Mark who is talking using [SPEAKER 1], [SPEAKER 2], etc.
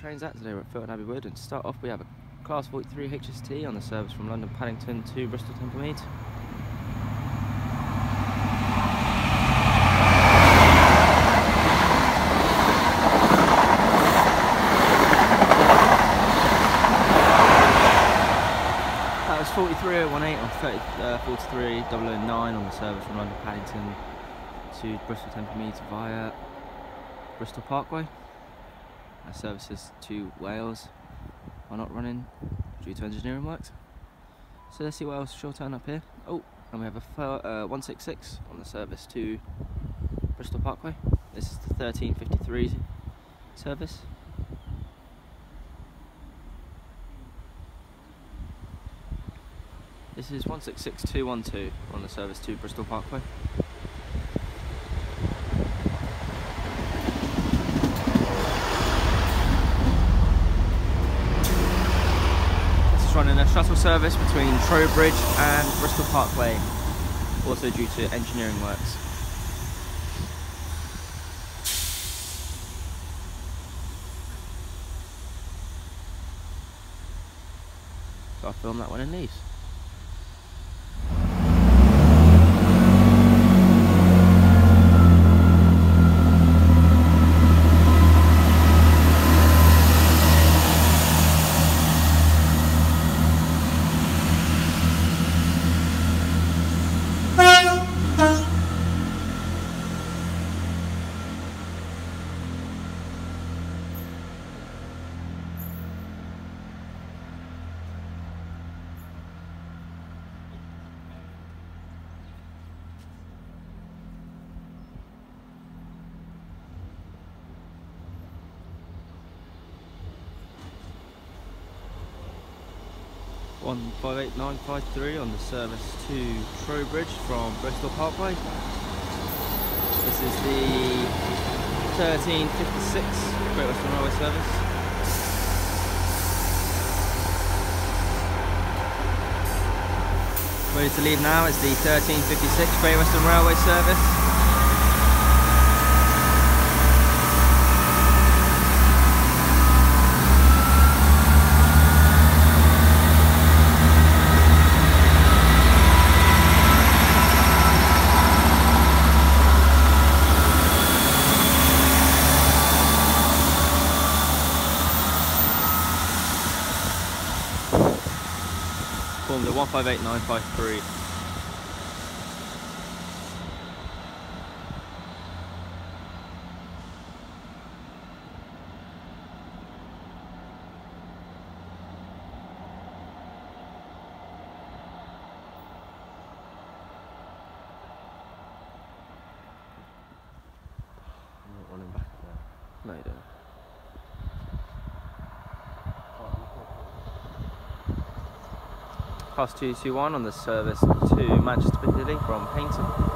[SPEAKER 1] trains at. Today we're at Filton Abbey Wood, and to start off we have a Class 43 HST on the service from London Paddington to Bristol Meads. That was 43018 or 43009 on the service from London Paddington to Bristol Meads via Bristol Parkway. Our services to Wales are not running due to engineering works. So let's see what else shall turn up here. Oh, and we have a 166 on the service to Bristol Parkway. This is the 1353 service. This is 166212 on the service to Bristol Parkway. Running a shuttle service between Trowbridge and Bristol Parkway, also due to engineering works. So I'll film that one in these. One 58953 on the service to Trowbridge from Bristol Parkway. This is the 1356 Great Western Railway service. Ready to leave now is the 1356 Great Western Railway service. Formula 158953. I'm not running back there. No, you don't. Class 221 on the service to Manchester Piccadilly from Paynton.